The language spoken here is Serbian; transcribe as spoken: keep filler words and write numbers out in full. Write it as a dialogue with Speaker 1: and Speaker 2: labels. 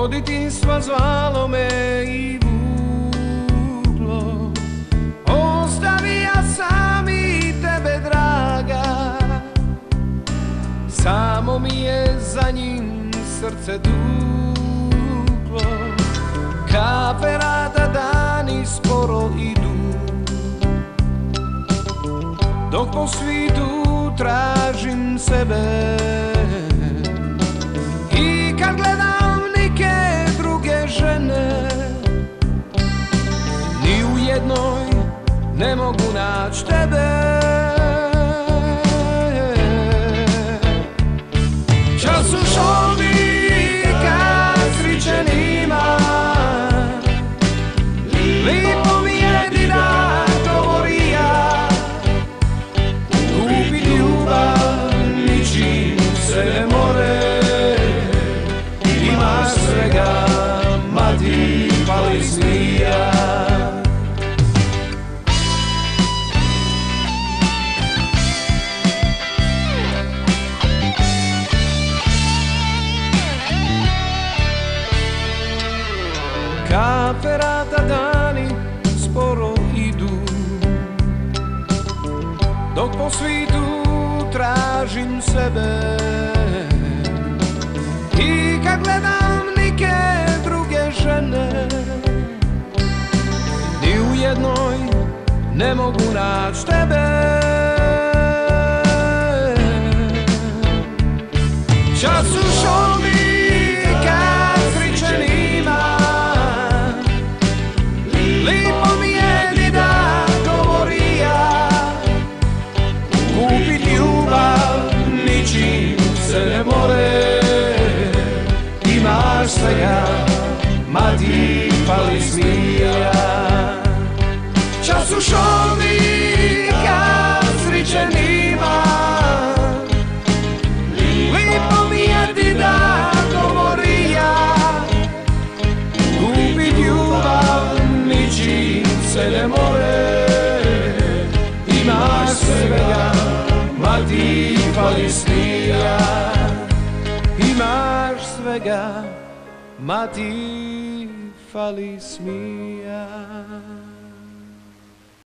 Speaker 1: od detinjstva zvalo me i vuklo. Ostavija sam i tebe, draga, samo mi je za njim srce duklo. Kafe rada, dani sporo idu, dok po svitu tražim sebe. I kad gledam neke druge žene, ni u jednoj ne mogu naći tebe. Čas u šoldi kad sričenima, lipo mi je dida govorija, kupit ljubav ničim se ne more. Imaš svega, ma ti fali smija. Kafe rada, dani sporo idu, dok po svitu tražim sebe. I kad gledam neke druge žene, ni u jednoj ne mogu naći tebe. Čas u šoldi kad sričenima, lipo mi je dida govorija, kupit ljubav ničim se ne more. Imaš svega, ma ti fali smija. Čas u šoldi kad sričenima, lipo mi je dida govorija, kupit ljubav ničim se ne more. Imaš svega, ma ti fali smija. Imaš svega, ma ti fali smija.